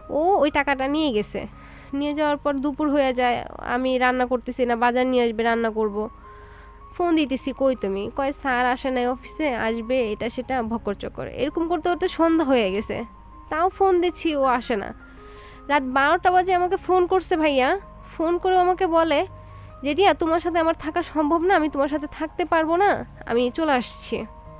ও ওই টাকাটা নিয়ে গেছে। নিয়ে যাওয়ার পর দুপুর হয়ে যায়, আমি রান্না করতেছি না, বাজার নিয়ে আসবে রান্না করব। ফোন দিতেছি, কই তুমি? কয় স্যার আসে নাই অফিসে, আসবে এটা সেটা ভক্কর চক্কর, এরকম করতে করতে সন্ধ্যা হয়ে গেছে। তাও ফোন দিচ্ছি, ও আসে না। রাত 12টা বাজে আমাকে ফোন করছে ভাইয়া। ফোন করে আমাকে বলে যে রিয়া, তোমার সাথে আমার থাকা সম্ভব না, আমি তোমার সাথে থাকতে পারবো না, আমি চলে আসছি।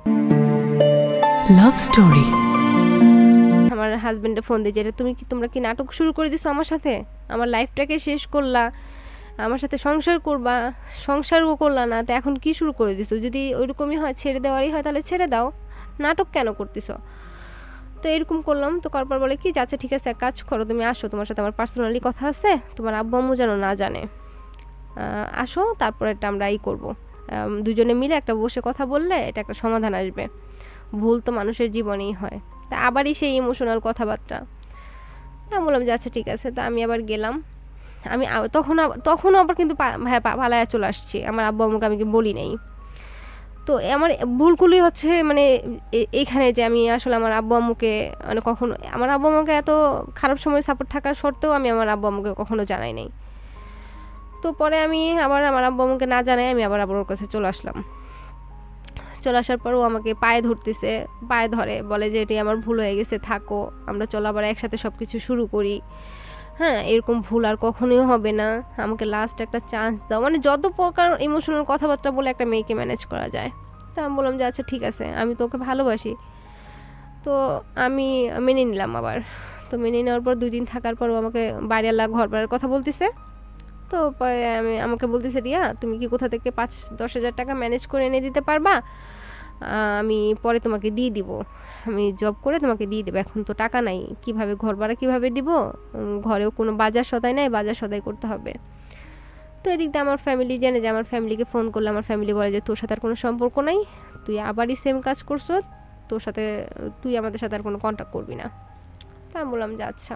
Love story. আমার হাজবেন্ডে ফোন দিয়ে, যে তোমরা কি নাটক শুরু করে দিছো আমার সাথে? আমার লাইফটাকে শেষ করলা, আমার সাথে সংসার করবা, সংসারও করলা না, তো এখন কি শুরু করে দিছো? যদি ওইরকমই হয়, ছেড়ে দেওয়ারই হয়, তাহলে ছেড়ে দাও, নাটক কেন করতেছো? তো এরকম করলাম। তো করার বলে কি, আচ্ছা ঠিক আছে, এক কাজ করো, তুমি আসো, তোমার সাথে আমার পার্সোনালি কথা আছে, তোমার আব্বু আম্মু যেন না জানে, আসো, তারপর এটা আমরা করবো, দুজনে মিলে একটা বসে কথা বললে এটা একটা সমাধান আসবে। ভুল তো মানুষের জীবনেই হয়। তা আবারই সেই ইমোশনাল কথাবার্তা। তা বললাম যে আচ্ছা ঠিক আছে। তা আমি আবার গেলাম। আমি তখনও আবার কিন্তু পালায়া চলে আসছি, আমার আব্বু আম্মুকে আমি বলি নাই। তো আমার ভুলগুলোই হচ্ছে মানে এইখানে, যে আমি আসলে আমার আব্বু আম্মুকে মানে কখনো, আমার আব্বু আম্মুকে এত খারাপ সময় সাপোর্ট থাকা সত্ত্বেও আমি আমার আব্বু আম্মুকে কখনো জানাই নাই। তো পরে আমি আবার আমার আব্বু আম্মুকে না জানাই আমি আবার ওর কাছে চলে আসলাম। চলে আসার পর ও আমাকে পায়ে ধরতেছে, পায়ে ধরে বলে যে এটি আমার ভুল হয়ে গেছে, থাকো, আমরা চলো আবার একসাথে সব কিছু শুরু করি, হ্যাঁ, এরকম ভুল আর কখনোই হবে না, আমাকে লাস্ট একটা চান্স দাও, মানে যত প্রকার ইমোশনাল কথাবার্তা বলে একটা মেয়েকে ম্যানেজ করা যায়। তো আমি বললাম যে আচ্ছা ঠিক আছে, আমি তোকে ভালোবাসি। তো আমি মেনে নিলাম আবার। তো মেনে নেওয়ার পর 2 দিন থাকার পর ও আমাকে বাড়িওয়ালা ঘর ভাড়ার কথা বলতেছে। তো পরে আমাকে বলতেছে, রিয়া তুমি কি কোথা থেকে 5-10 হাজার টাকা ম্যানেজ করে এনে দিতে পারবা? আমি পরে তোমাকে দিয়ে দিব, আমি জব করে তোমাকে দিয়ে দেবো, এখন তো টাকা নাই, কিভাবে ঘর ভাড়া কীভাবে দিব, ঘরেও কোনো বাজার সদাই নাই, বাজার সদাই করতে হবে। তো এদিক দিয়ে আমার ফ্যামিলি জেনে, যে আমার ফ্যামিলিকে ফোন করলে আমার ফ্যামিলি বলে যে তোর সাথে আর কোনো সম্পর্ক নাই, তুই আবারই সেম কাজ করছো, তোর সাথে তুই আমাদের সাথে আর কোনো কন্ট্যাক্ট করবি না। তা আমি বললাম যে আচ্ছা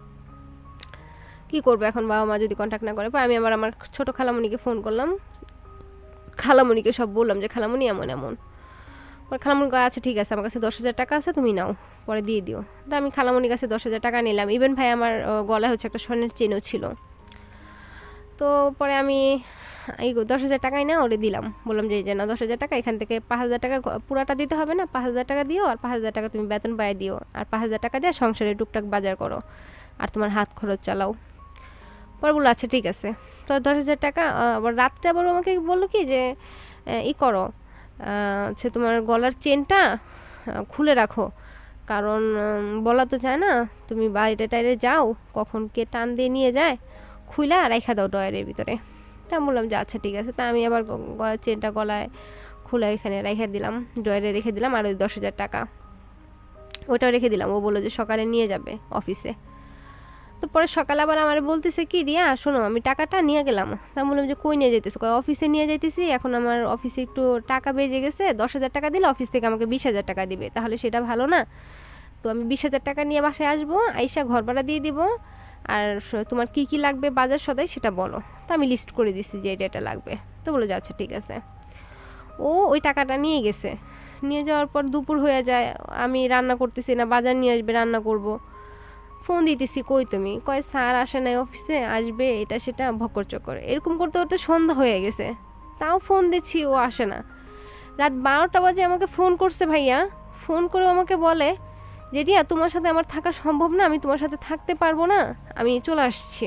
কী করবো এখন, বাবা মা যদি কন্ট্যাক্ট না করে। আমি আমার ছোটো খালামণিকে ফোন করলাম, খালামণিকে সব বললাম যে খালামণি এমন এমন। খালামণি আচ্ছা ঠিক আছে, আমার কাছে 10 হাজার টাকা আছে, তুমি নাও, পরে দিয়ে দিও। তো আমি খালামণির কাছে 10 হাজার টাকা নিলাম। ইভেন ভাই আমার গলায় হচ্ছে একটা স্বর্ণের চেনও ছিল। তো পরে আমি এই 10 হাজার টাকাই না ওরে দিলাম, বললাম যে এই যে না 10 হাজার টাকা, এখান থেকে 5 হাজার টাকা পুরাটা দিতে হবে না, 5 হাজার টাকা দিও, আর 5 হাজার টাকা তুমি বেতন পায়ে দিও, আর 5 হাজার টাকা দিয়ে সংসারে টুকটাক বাজার করো, আর তোমার হাত খরচ চালাও। পরে বললো আচ্ছা ঠিক আছে। তো 10 হাজার টাকা আবার রাত্রে আবার আমাকে বললো কি যে করো, হচ্ছে তোমার গলার চেনটা খুলে রাখো, কারণ বলা তো যায় না, তুমি বাইরে টাইরে যাও, কখন কে টান দিয়ে নিয়ে যায়, খুইলা রেখা দাও ডয়ারের ভিতরে। তা বললাম যে আচ্ছা ঠিক আছে। তা আমি আবার চেনটা গলায় খুলে এখানে রেখে দিলাম, ডয়ারে রেখে দিলাম, আর ওই 10 হাজার টাকা ওটাও রেখে দিলাম। ও বললো যে সকালে নিয়ে যাবে অফিসে। তো পরে সকালে আবার আমার বলতেছে কি, রিয়া শোনো, আমি টাকাটা নিয়ে গেলাম। তা বললাম যে কই নিয়ে যাইতেছো? অফিসে নিয়ে যাইতেছি, এখন আমার অফিসে একটু টাকা বেজে গেছে, 10 হাজার টাকা দিলে অফিস থেকে আমাকে 20 হাজার টাকা দিবে, তাহলে সেটা ভালো না? তো আমি 20 হাজার টাকা নিয়ে বাসায় আসবো, আইসা ঘর ভাড়া দিয়ে দিব, আর তোমার কি কি লাগবে বাজার সদাই সেটা বলো। তো আমি লিস্ট করে দিছি যে এটা লাগবে। তো বলে যে আচ্ছা ঠিক আছে। ও ওই টাকাটা নিয়ে গেছে। নিয়ে যাওয়ার পর দুপুর হয়ে যায়, আমি রান্না করতেছি না, বাজার নিয়ে আসবে রান্না করব। ফোন দিতেছি, কই তুমি? কয় স্যার আসে নাই অফিসে, আসবে এটা সেটা ভক্কর চক্কর, এরকম করতে করতে সন্ধ্যা হয়ে গেছে। তাও ফোন দিচ্ছি, ও আসে না। রাত 12টা বাজে আমাকে ফোন করছে ভাইয়া। ফোন করে আমাকে বলে যে রিয়া, তোমার সাথে আমার থাকা সম্ভব না, আমি তোমার সাথে থাকতে পারবো না, আমি চলে আসছি।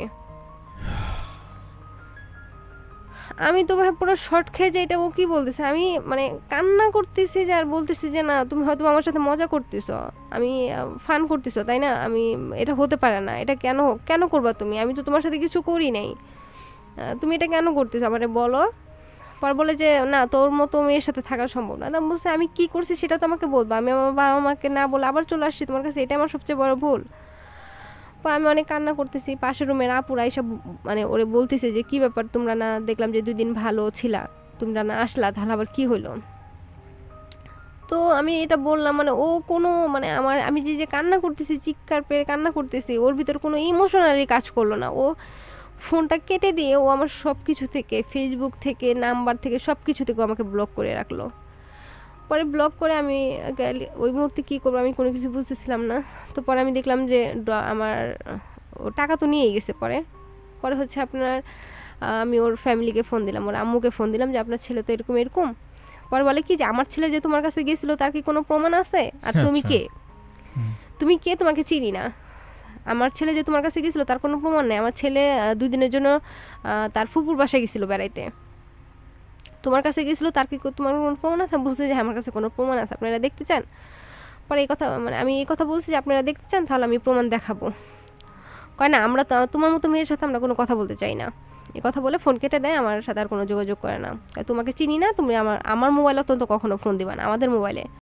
আমি তো ভাই পুরো শর্ট খেয়ে যে এটা ও কি বলতেছে, আমি মানে কান্না করতেছি, যে আর বলতেছি যে না, তুমি হয়তো আমার সাথে মজা করতেছো, আমি ফান করতেছো, তাই না? আমি এটা হতে পারে না, এটা কেন কেন করবা তুমি? আমি তো তোমার সাথে কিছু করি নাই, তুমি এটা কেন করতেছো আমারে বলো। পর বলে যে না, তোর মতো মেয়ের সাথে থাকা সম্ভব না। আমি বলছি আমি কি করছি সেটা তো আমাকে বলবো, আমি আমার বাবা মাকে না বলে আবার চলে আসছি তোমার কাছে, এটা আমার সবচেয়ে বড় ভুল। আমি অনেক কান্না করতেছি, পাশের রুমের আপুরা এইসব মানে ওরে বলতেছে যে কি ব্যাপার, তোমরা না দেখলাম যে 2 দিন ভালো ছিলা, তোমরা না আসলা, তাহলে আবার কি হইলো? তো আমি এটা বললাম, মানে ও কোনো মানে আমি যে কান্না করতেছি, চিৎকার পেয়ে কান্না করতেছি, ওর ভিতর কোনো ইমোশনালি কাজ করলো না। ও ফোনটা কেটে দিয়ে ও আমার সব কিছু থেকে, ফেসবুক থেকে, নাম্বার থেকে, সব কিছু থেকে আমাকে ব্লক করে রাখলো। পরে ব্লক করে আমি ওই মুহূর্তে কী করবো আমি কোনো কিছু বুঝতেছিলাম না। তো পরে আমি দেখলাম যে আমার ও টাকা তো নিয়েই গেছে। পরে পরে হচ্ছে আপনার আমি ওর ফ্যামিলিকে ফোন দিলাম, ওর আম্মুকে ফোন দিলাম যে আপনার ছেলে তো এরকম এরকম। পরে বলে কি যে আমার ছেলে যে তোমার কাছে গেছিলো তার কি কোনো প্রমাণ আছে? আর তুমি কে? তুমি কে? তোমাকে চিনি না। আমার ছেলে যে তোমার কাছে গেছিলো তার কোনো প্রমাণ নেই। আমার ছেলে 2 দিনের জন্য তার ফুপুর বাসায় গেছিলো বেড়াইতে, তোমার কাছে গেছিলো, তার কি তোমার কোনো প্রমাণ আছে? বলছে যে আমার কাছে কোনো প্রমাণ আছে, আপনারা দেখতে চান? পরে এই কথা মানে আমি এই কথা বলছি যে আপনারা দেখতে চান, তাহলে আমি প্রমাণ দেখাবো। কয় না, আমরা তো তোমার মতো মেয়ের সাথে আমরা কোনো কথা বলতে চাই না। এই কথা বলে ফোন কেটে দেয়, আমার সাথে আর কোনো যোগাযোগ করে না। তোমাকে চিনি না, তুমি আমার মোবাইল অত্যন্ত কখনো ফোন দিবা না, আমাদের মোবাইলে